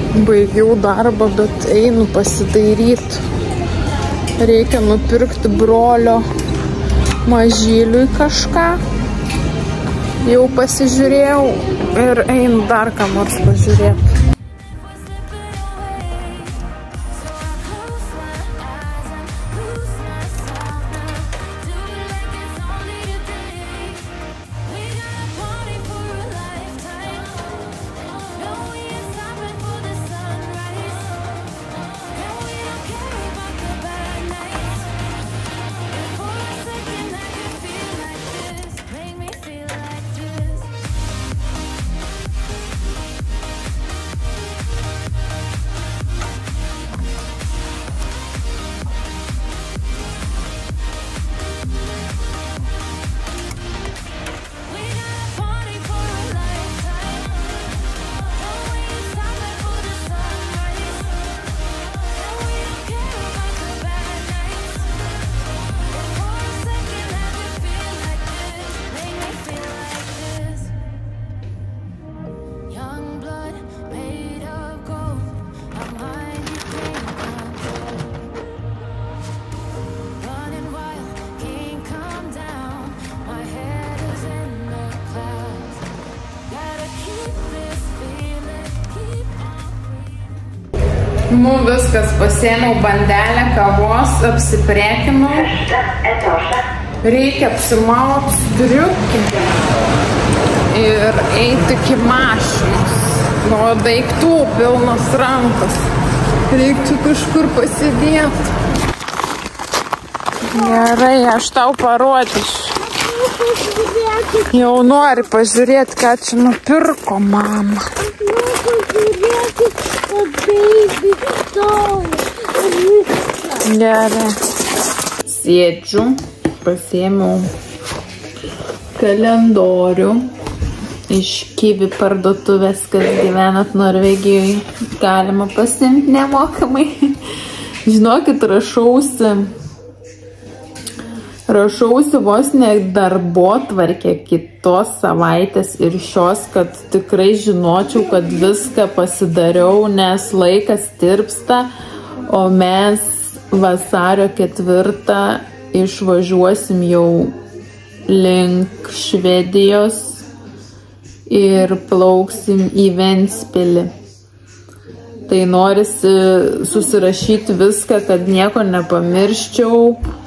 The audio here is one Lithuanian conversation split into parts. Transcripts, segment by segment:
Baigiau darbą, bet einu pasidairyti. Reikia nupirkti brolio mažyliui kažką. Jau pasižiūrėjau ir einu dar ką nors pažiūrėti. Nu viskas, pasėmiau bandelę kavos, apsiprekinau. Reikia apsimauti striukį ir eiti iki mašinos. O daiktų pilnos rankos. Reiktų kažkur pasidėti. Gerai, aš tau parodysiu. Jau nori pažiūrėti, ką čia nupirko mama. Gerai. Sėdžiu, pasiėmiau kalendorių iš Kiwi parduotuvės, kas gyvenat Norvegijoje. Galima pasiimti nemokamai. Žinokit, rašausi vos ne darbotvarkę kitos savaitės ir šios, kad tikrai žinočiau, kad viską pasidariau, nes laikas tirpsta, o mes vasario 4 išvažiuosim jau link Švedijos ir plauksim į Ventspilį. Tai norisi susirašyti viską, kad nieko nepamirščiau,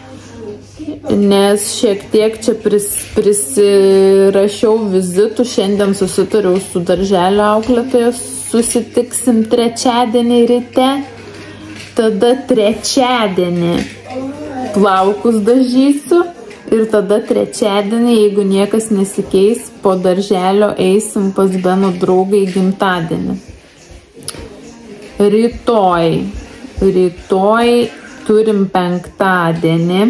nes šiek tiek čia prisirašiau vizitų. Šiandien susitariau su darželio auklėtojos, susitiksim trečiadienį ryte, tada trečiadienį plaukus dažysiu ir tada trečiadienį, jeigu niekas nesikeis, po darželio eisim pas Beno draugą į gimtadienį. Rytoj turim penktadienį.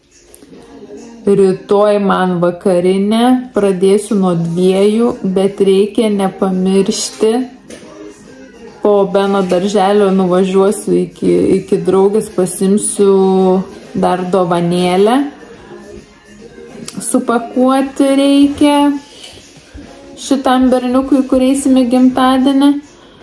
Rytoj man vakarinė, pradėsiu nuo 2, bet reikia nepamiršti. Po Beno darželio nuvažiuosiu iki draugės, pasimsiu dar dovanėlę. Supakuoti reikia šitam berniukui, kur eisime gimtadienį.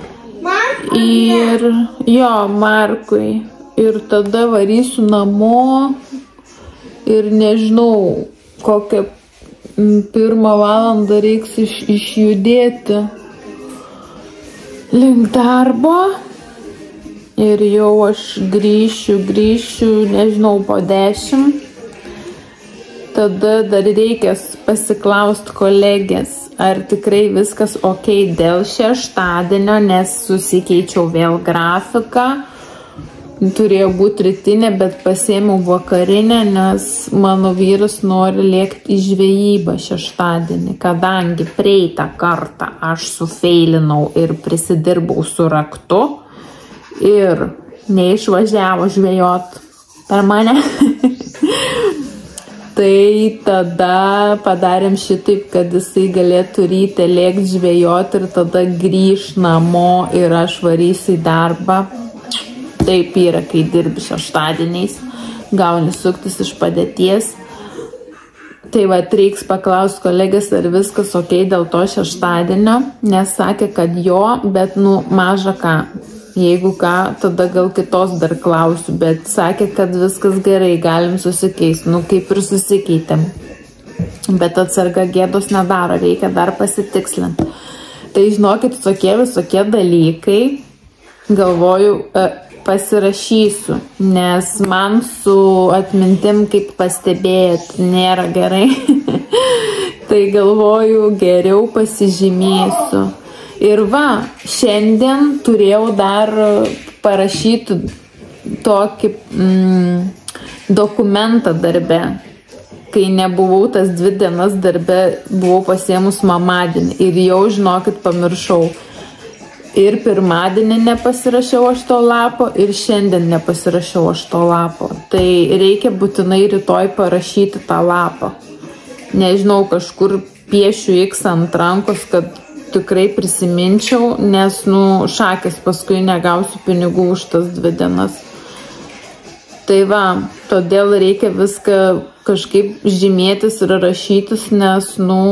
Ir jo, Markui. Ir tada varysiu namo. Ir nežinau, kokią 1 valandą reiks išjudėti link darbo. Ir jau aš grįšiu, nežinau, po 10. Tada dar reikės pasiklausti kolegės, ar tikrai viskas ok dėl šeštadienio, nes susikeičiau vėl grafiką. Turėjo būti rytinė, bet pasiėmiau vakarinę, nes mano vyras nori lėkti į žvejybą šeštadienį, kadangi praeitą kartą aš sufeilinau ir prisidirbau su raktu ir neišvažiavo žvejot per mane. Tai tada padarėm šitaip, kad jisai galėtų ryte lėkti žvejot ir tada grįž namo ir aš varysiu į darbą. Taip yra, kai dirbi šeštadieniais, gauni suktis iš padėties. Tai va, reiks paklausti kolegės, ar viskas ok dėl to šeštadienio, nes sakė, kad jo, bet maža ką. Jeigu ką, tada gal kitos dar klausiu, bet sakė, kad viskas gerai, galim susikeisti, kaip ir susikeitėm. Bet atsarga gėdos nedaro, reikia dar pasitikslinti. Tai žinokit, tokie visokie dalykai, galvoju, pasirašysiu, nes man su atmintim, kaip pastebėjot, nėra gerai. Tai galvoju, geriau pasižymėsiu. Ir va, šiandien turėjau dar parašyti tokį dokumentą darbe. Kai nebuvau tas 2 dienas darbe, buvau pasiėmus mamadienį ir jau, žinokit, pamiršau. Ir pirmadienį nepasirašiau aš to lapo, ir šiandien nepasirašiau aš to lapo. Tai reikia būtinai rytoj parašyti tą lapą. Nežinau, kažkur piešiu X ant rankos, kad tikrai prisiminčiau, nes, šakės paskui negausiu pinigų už tas 2 dienas. Tai va, todėl reikia viską kažkaip žymėtis ir rašytis, nes,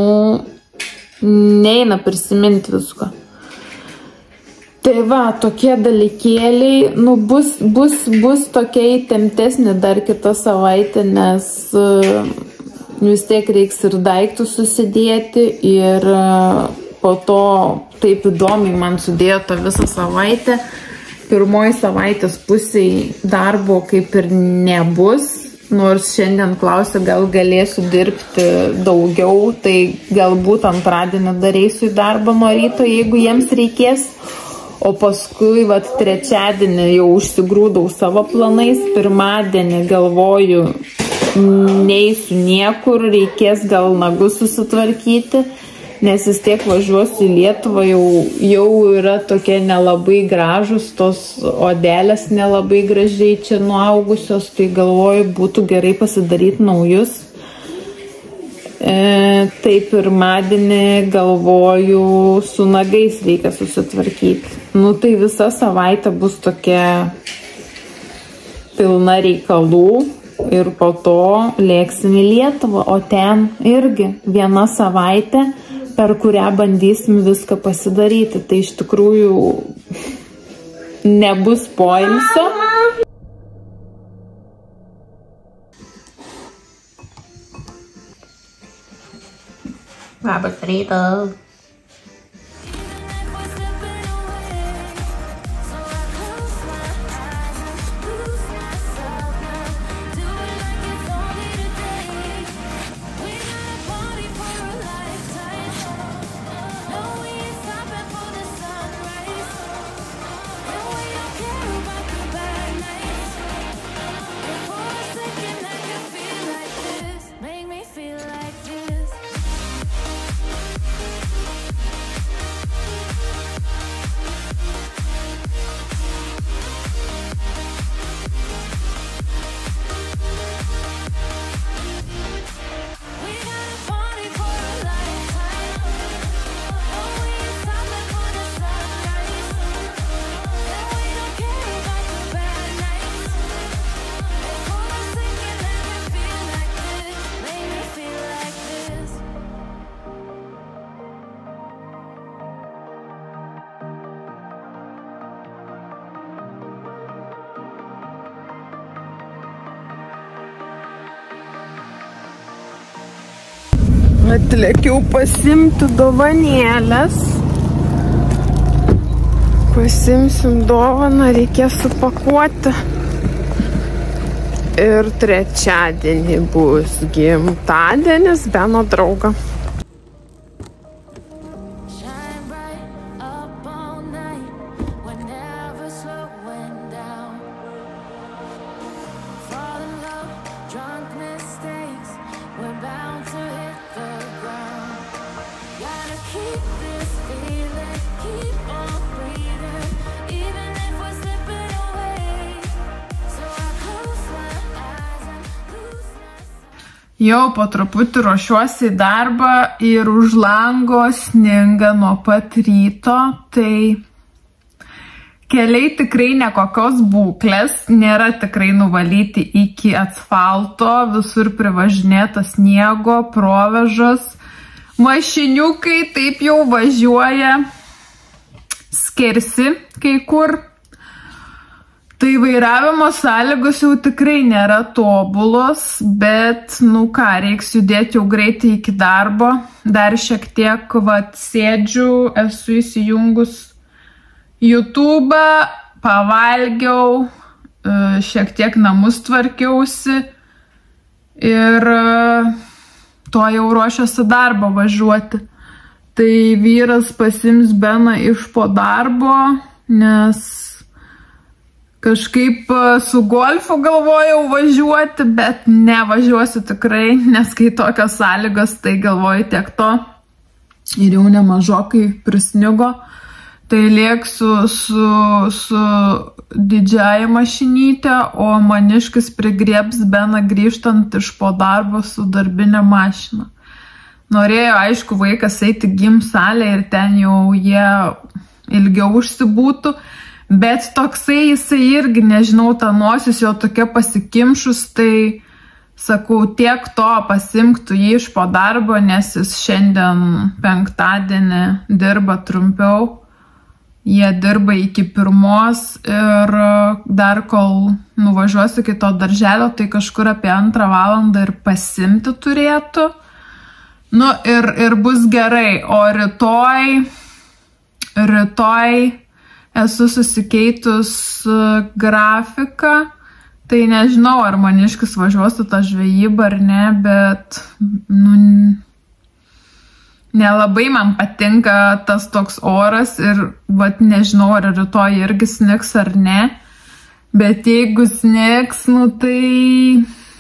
neina prisiminti visko. Tai va, tokie dalykėliai, bus tokia įtemptesnė dar kitą savaitę, nes vis tiek reiks ir daiktus susidėti ir po to taip įdomiai man sudėjo tą visą savaitę. Pirmoji savaitės pusėje darbo kaip ir nebus, nors šiandien klausia, gal galėsiu dirbti daugiau, tai galbūt antradienį dareisiu į darbą nuo ryto, jeigu jiems reikės. O paskui, trečiadienį jau užsigrūdau savo planais, pirmadienį galvoju, neisiu niekur, reikės gal nagus susitvarkyti, nes vis tiek važiuosiu į Lietuvą, jau yra tokie nelabai gražus, tos odelės nelabai gražiai čia nuaugusios, tai galvoju, būtų gerai pasidaryti naujus. Tai pirmadienį galvoju, su nagais reikia susitvarkyti. Tai visa savaitė bus tokia pilna reikalų ir po to lėksim į Lietuvą, o ten irgi 1 savaitė, per kurią bandysim viską pasidaryti. Tai iš tikrųjų nebus poilsio. Labas rytas. Atlėkiau pasimti dovanėlės. Pasimsim dovaną, reikės supakuoti. Ir trečiadienį bus gimtadienis Beno draugo. Jau po truputį ruošiuosi į darbą ir už lango sninga nuo pat ryto, tai Keliai tikrai nekokios būklės, nėra tikrai nuvalyti iki asfalto, visur privažinėta sniego, provėžos, mašiniukai taip jau važiuoja skersi kai kur. Tai vairavimo sąlygos jau tikrai nėra tobulos, bet, nu ką, reiks judėti jau greitai iki darbo. Dar šiek tiek, sėdžiu, esu įsijungus YouTube'ą, pavalgiau, šiek tiek namus tvarkiausi ir to jau ruošiuosi darbą važiuoti. Tai vyras pasiims Beną iš po darbo, nes kažkaip su golfu galvojau važiuoti, bet nevažiuosiu tikrai, nes kai tokios sąlygos, tai galvoju tiek to. Ir jau nemažokai prisnigo. Tai lėksiu su didžiąja mašinytė, o maniškis prigriebs Beną grįžtant iš po darbo su darbinė mašina. Norėjo, aišku, vaikas eiti gym salę ir ten jau jie ilgiau užsibūtų, bet toksai jisai irgi, nežinau, ta nosis jo tokia pasikimšus, tai sakau, tiek to pasimktų jį iš po darbo, nes jis šiandien penktadienį dirba trumpiau. Jie dirba iki 1 ir dar kol nuvažiuosiu iki to darželio, tai kažkur apie 2 valandą ir pasimti turėtų. Nu ir bus gerai, o rytoj esu susikeitus grafiką, tai nežinau, ar maniškis važiuosiu tą žvejybą ar ne, bet nelabai man patinka tas toks oras ir nežinau, ar rytoj irgi snigs ar ne, bet jeigu snigs, tai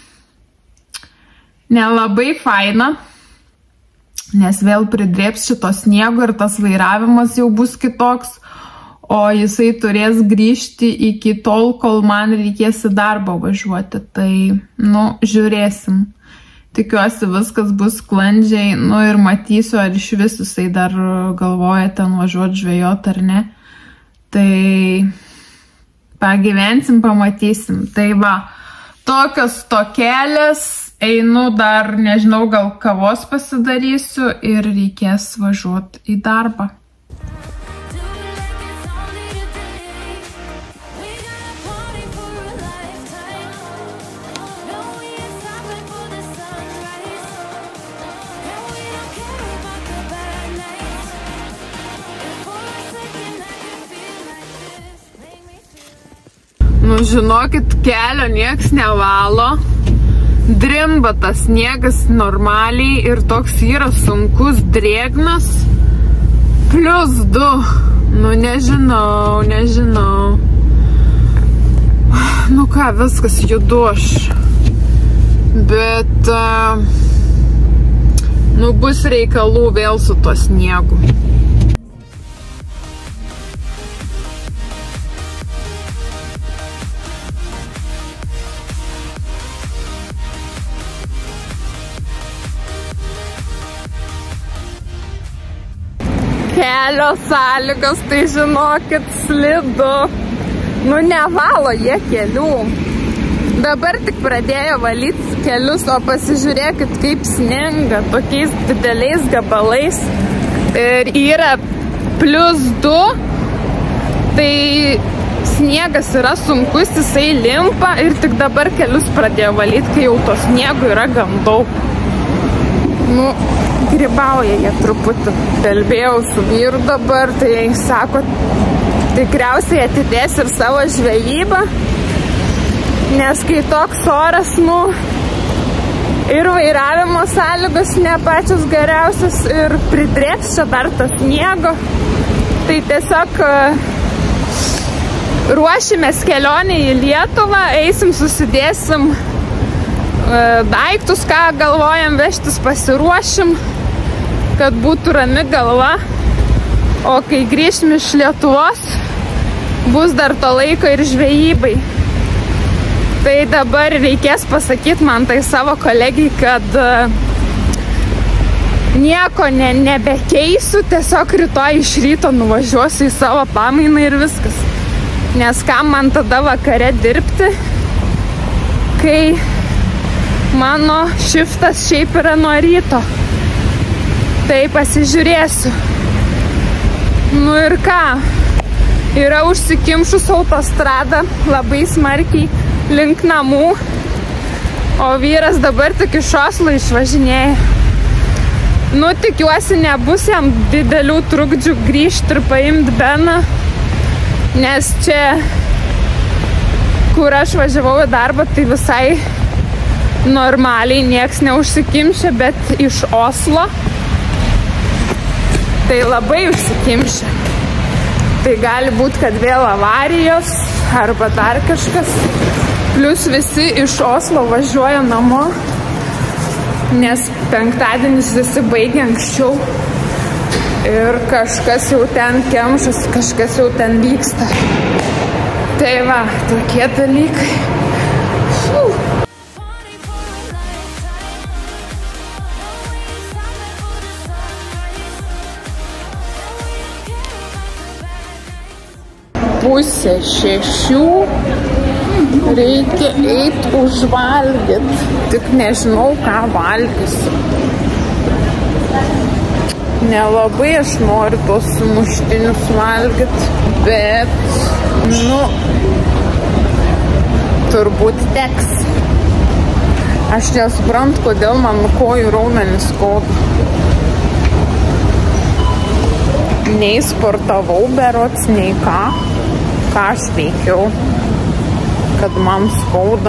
nelabai faina, nes vėl pridrėps šito sniego ir tas vairavimas jau bus kitoks, o jisai turės grįžti iki tol, kol man reikės į darbą važiuoti, tai, žiūrėsim. Tikiuosi viskas bus sklandžiai, ir matysiu, ar iš vis jisai dar galvoja ten važiuoti žvejot ar ne. Tai pagyvensim, pamatysim. Tai va, tokios tokelės, einu dar, nežinau, gal kavos pasidarysiu ir reikės važiuoti į darbą. Žinokit, kelio nieks nevalo, drimba tas sniegas normaliai ir toks yra sunkus, drėgnas, +2, nežinau, ką, viskas judu aš, bet, bus reikalų vėl su to sniegu. Kelio sąlygos, tai žinokit, slidu. Nevalo jie kelių. Dabar tik pradėjo valyti kelius, o pasižiūrėkit, kaip sninga, tokiais dideliais gabalais. Ir yra +2, tai sniegas yra sunkus, jisai limpa ir tik dabar kelius pradėjo valyti, kai jau to sniego yra gan daug. Grybauja jie truputį. Kalbėjau su vyru dabar, tai sako, tikriausiai atidės ir savo žvejybą, nes kai toks oras, ir vairavimo sąlygos ne pačios geriausios ir pridrėps čia dar tas sniego, tai tiesiog ruošimės kelionę į Lietuvą, eisim, susidėsim daiktus, ką galvojam vežtis, pasiruošim, kad būtų rami galva, o kai grįšim iš Lietuvos, bus dar to laiko ir žvejybai. Tai dabar reikės pasakyti man tai savo kolegijai, kad nieko nebekeisiu, tiesiog rytoj iš ryto nuvažiuosiu į savo pamainą ir viskas. Nes kam man tada vakare dirbti, kai mano šiftas šiaip yra nuo ryto. Tai pasižiūrėsiu. Nu ir ką? Yra užsikimšus autostrada labai smarkiai link namų, o vyras dabar tik iš Oslo išvažinėja. Nu, tikiuosi, nebus jam didelių trukdžių grįžti ir paimti Beną, nes čia, kur aš važiavau į darbą, tai visai normaliai nieks neužsikimšė, bet iš Oslo tai labai užsikimšė. Tai gali būti, kad vėl avarijos arba dar kažkas. Plius visi iš Oslo važiuoja namo, nes penktadienis visi baigia anksčiau. Ir kažkas jau ten kemšas, kažkas jau ten vyksta. Tai va, tokie dalykai. Pusė 6, reikia eiti užvalgyt, tik nežinau, ką valgysiu. Nelabai aš noriu tos sumuštinius valgyt, bet, nu, turbūt teks. Aš nesuprantu, kodėl man kojų raumenis skauda. Nei sportavau berods, nei ką aš veikiau, kad man skauda.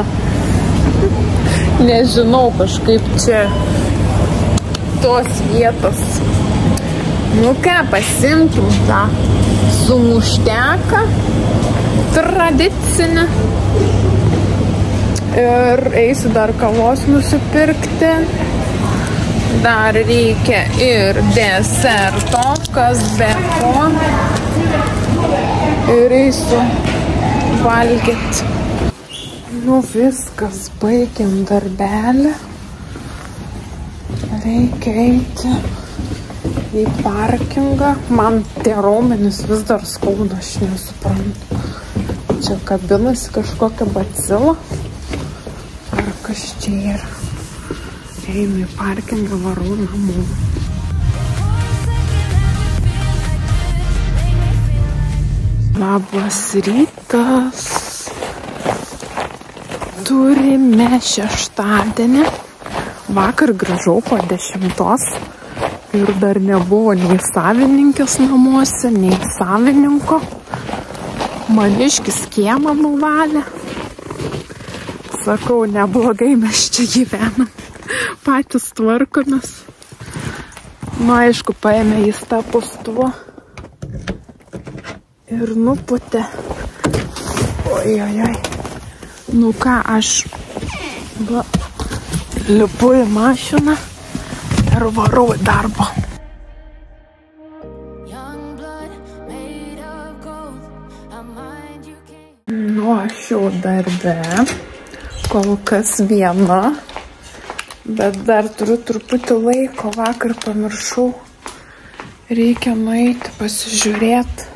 Nežinau, kažkaip čia tos vietos. Nu ką, pasimtum tą sumušteką tradicinę ir eisiu dar kavos nusipirkti. Dar reikia ir deserto, kas be ko. Ir eisiu valgyt. Nu viskas, baigiam darbelį. Reikia eiti į parkingą. Man tie raumenys vis dar skauda, aš nesuprantu. Čia kabinasi kažkokia bacila. Ar kas čia yra? Einu į parkingą, varau namų. Labas rytas. Turime šeštadienį. Vakar grįžau po 10 ir dar nebuvo nei savininkės namuose, nei savininko. Maniškis kiemą nuvalė. Sakau, neblogai mes čia gyvenam. Patys tvarkomės. Nu, aišku, paėmė jis tą pustuvą ir nuputė. Ojojoj. Nu ką, aš lipu į mašiną ir varau į darbą. Nu, aš jau darbe, kol kas viena. Bet dar turiu truputį laiko, vakar pamiršau. Reikia nueiti pasižiūrėti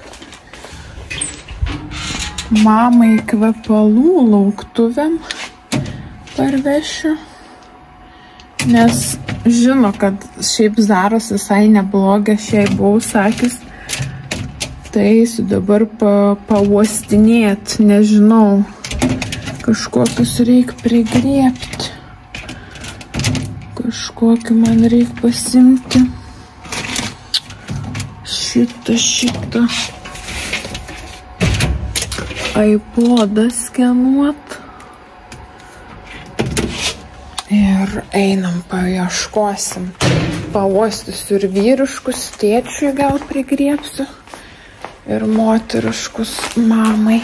mamai kvepalų lauktuvėm parvešiu. Nes žino, kad šiaip Zaros visai nebloga, šiai buvau sakys. Tai eisiu dabar pauostinėti, nežinau, kažkokius reikia prigriebti. Kažkokį man reikia pasimti. Šitą. iPodą skenuot. Ir einam paieškosim. Pauostysiu ir vyriškus tėčiui gal prigriebsiu. Ir moteriškus mamai.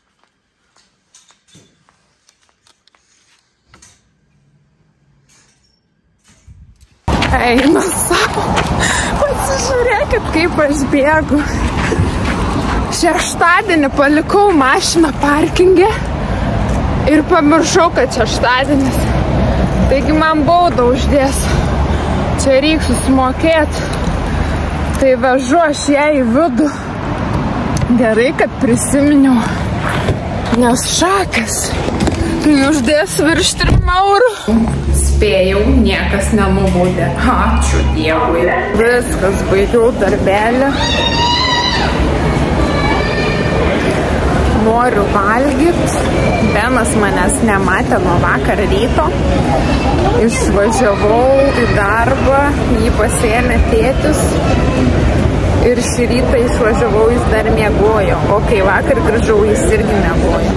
Einu savo. Pasižiūrėkit, kaip aš bėgu. Šeštadienį palikau mašiną parkinge ir pamiršau, kad šeštadienis. Taigi man baudą uždės. Čia reikia susimokėti. Tai vežu aš ją į vidų. Gerai, kad prisiminiau. Nes šakas, kai uždės virš 3 eurų. Spėjau, niekas nenubaudė. Ačiū Dievui. Viskas, baigiau darbelį. Noriu valgyti. Benas manęs nematė nuo vakar ryto. Išvažiavau į darbą, jį pasiėmė tėtis. Ir šį rytą išvažiavau, jis dar miegojo. O kai vakar grįžau, jis irgi miegojo.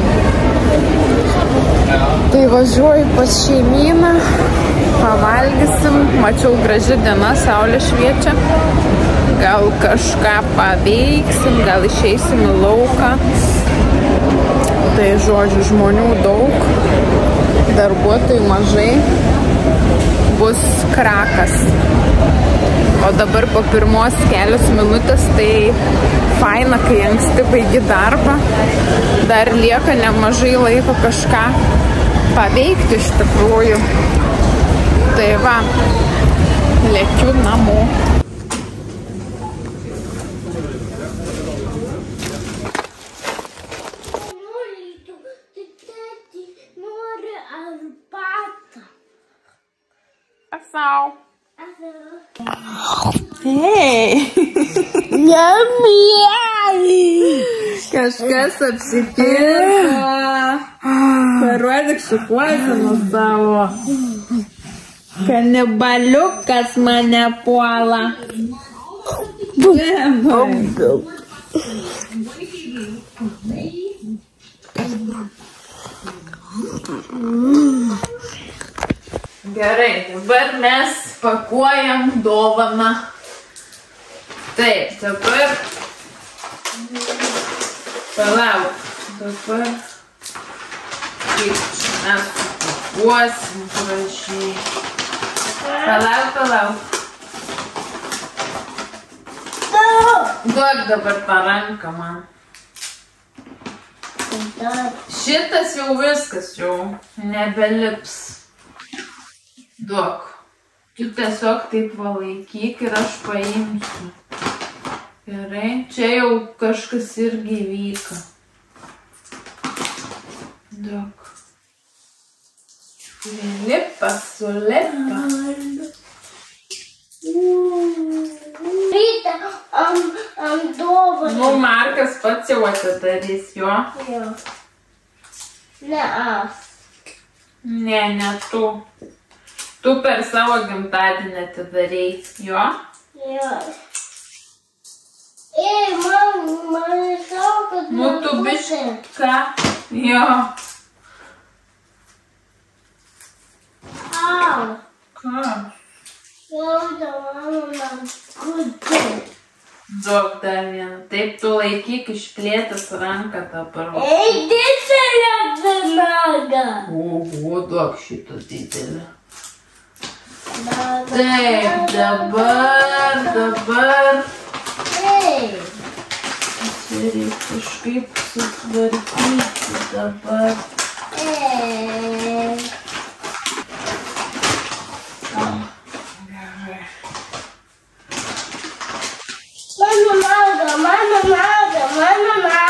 Tai važiuoju pas šeimyną, pavalgysim. Mačiau, graži diena, saulė šviečia. Gal kažką paveiksim, gal išeisim į lauką. Tai žodžiu, žmonių daug, darbuotojų mažai, bus krakas. O dabar po pirmos kelios minutės, tai faina, kai anksti baigi darbą. Dar lieka nemažai laiko kažką paveikti iš tikrųjų. Tai va, lėkiu namo. Asau. Hei. Kažkas apsikirpo. Parodyk šukuoseną savo. Kanibaliukas mane puola. Gerai, dabar mes pakuojam dovaną. Taip, dabar palauk. Dabar kaip čia mes pakuosim gražiai. Palauk. Duok dabar tą ranką man. Šitas jau viskas jau nebelips. Duok. Tu tiesiog taip valaikyk ir aš paimsiu. Gerai. Čia jau kažkas irgi vyka. Duok. Lipa, sulipa. Ryta, ant dovaną. Nu, Markas pats jau atidarys, jo? Jo. Ne aš. Ne tu. Tu per savo gimtadienį atidarei, jo? Jo. Ei, man savo, kad Nu, tu bišką. Jo. Au. Ką? Jauda, man kudė. Duok dar vieną. Taip, tu laikyk išplėtęs ranką dabar. Ei, didelė vinaga. Oho, duok šitą didelį. Taip, dabar. Ei. Reikia kažkaip sutvarkyti dabar. Ei. Gerai. Mano maga.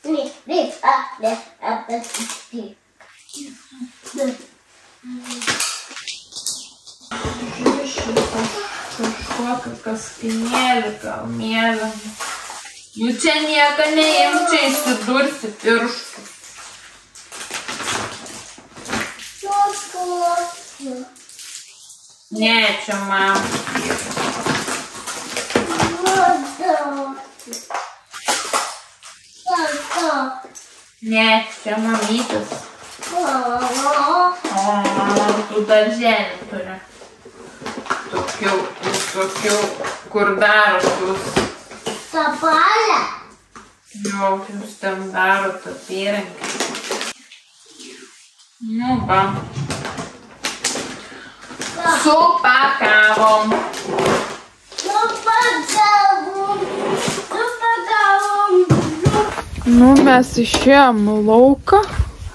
Kažkokia kaspinėlį gal mėlynį. Nu čia nieko neimk, čia įsidursi pirštų. Ne, čia man. Ne, čia mamytis. O, tu darželį turi. Tokių, kur daro jūs. Tapalę? Jo, jūs ten daro tą įrankį. Nu, va. Supakavom. Nu, mes išėjom lauką.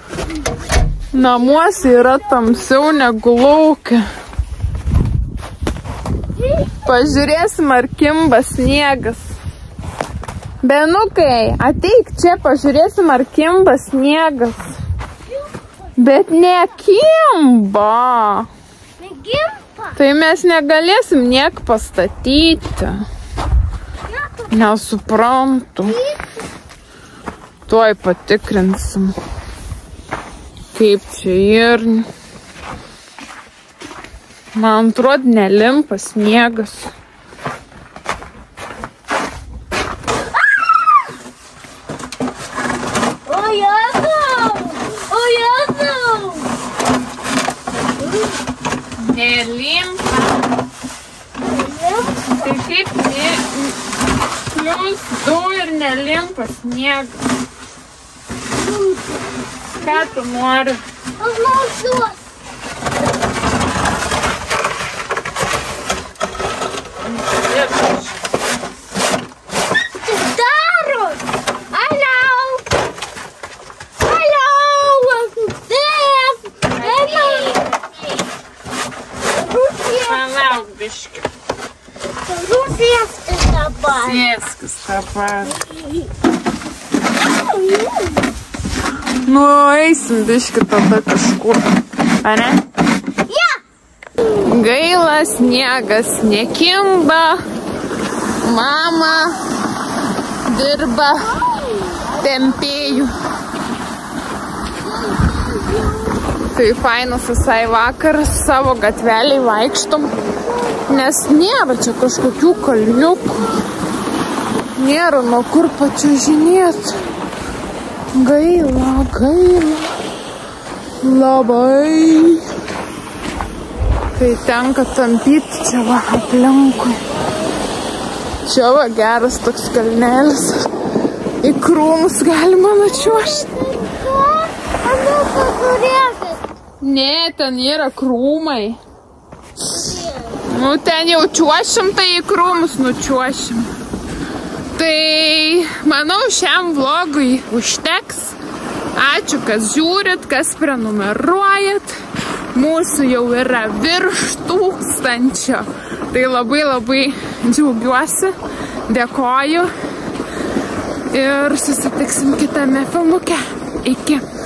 Namuose yra tamsiau negu lauke. Pažiūrėsim, ar kimba sniegas. Benukai, ateik čia, pažiūrėsim, ar kimba sniegas. Bet nekimba. Negimpa. Tai mes negalėsim niek pastatyti. Nesuprantu. Tuoj patikrinsim. Kaip čia ir... Man atrodo, nelimpa sniegas. O Jėzau! O Jėzau! Nelimpa. Tai kaip +2 ir nelimpa sniegas. Ką tu nori? Aš nausiuos. Darot! Alau! Alau! Palauk biškį. Rusijas dabar. Sėskis dabar. Nu, eisim biškį tada kažkur. Ane? Ja! Gaila, sniegas nekimba. Mama dirba tempėjų. Tai fainas visai vakaras, savo gatveliai vaikštom, nes nėra čia kažkokių kalniukų. Nėra nuo kur pačiuožinėti. Gaila, gaila. Labai. Tai tenka tampyti čia va aplinkui. Čia va geras toks kalnelis. Į krūmus galima nučiuošti. Ne, ten yra krūmai. Nu, ten jau čiuošim, tai į krūmus nučiuošim. Tai, manau, šiam vlogui užteks. Ačiū, kas žiūrit, kas prenumeruojat. Mūsų jau yra virš 1000. Tai labai labai džiaugiuosi, dėkoju ir susitiksim kitame filmuke. Iki.